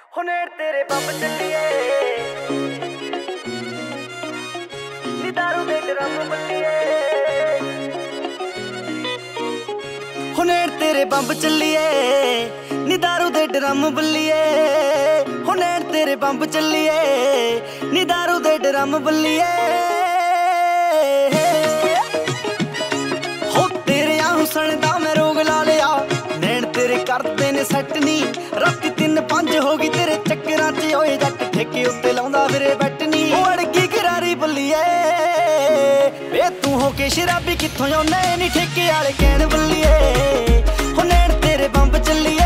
हुने तेरे बंब चलिए नी दारू दे ड्रम बल्लिए हुने तेरे बंब चलिए नी दारू दे ड्रम बल्लिए हुने तेरे बंब चलिए नी दारू दे ड्रम बल्लिए हो तेरे हुसन दा मैं रोग ला लिया नैन तेरे करते ने सैट नी राती 3-5 हो गई तेरे चक्करां च ओए जट ठेके उत्ते लाउंदा फिरे बैठनी अड़गी करारी बल्लिए वे तू हो के शराबी कित्थों आउंदा नी ठेके वाले कहण बल्लिए हो नैन तेरे बंब चलिए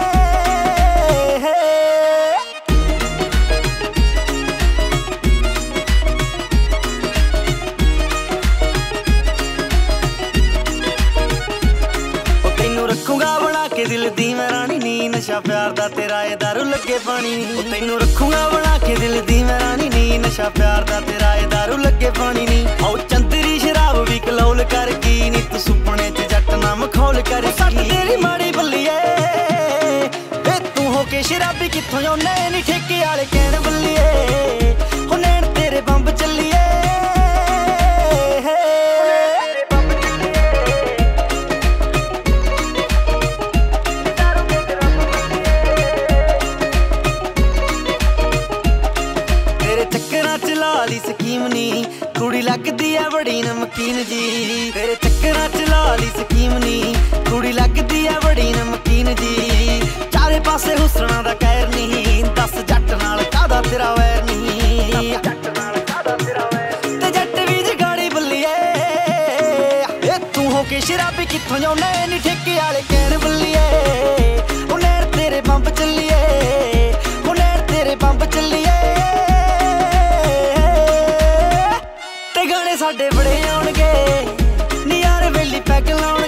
रखूंगा बना के दिल दी मैं रानी नी नशा प्यार दा तेरा ए दारू लगे पानी नी तैनू रखूंगा बना के दिल दी मैं रानी नी नशा प्यार दा तेरा ए दारू लगे पानी नी आओ चंदरी शराब भी कलौल कर की नी तू सुपने च जट ना मखौल कर सट तेरी माड़ी बल्लिए वे तू हो के शराबी कित्थों आउंदा नी ठेके वाले कहण बल्लिए हो नैन तेरे बंब चलिए ली स्कीम नी कुड़ी लगदी है बड़ी नमकीन जी तेरे चक्करां च ला ली स्कीम नी कुड़ी लगदी है बड़ी नमकीन जी चारे पासे हुसना दा कहर नी दस जट नाल कादा तेरा वैर नी ते जट भी जगाड़ी बल्लिए ए तू हो के शराबी कित्थों आउंदा नी ठेके वाले कहण बल्लिए ओ नैन तेरे बंब चलिए ओ नैन तेरे बंब चलिए गाने साडे बड़े आउणगे नी यार वेली पैग लाउण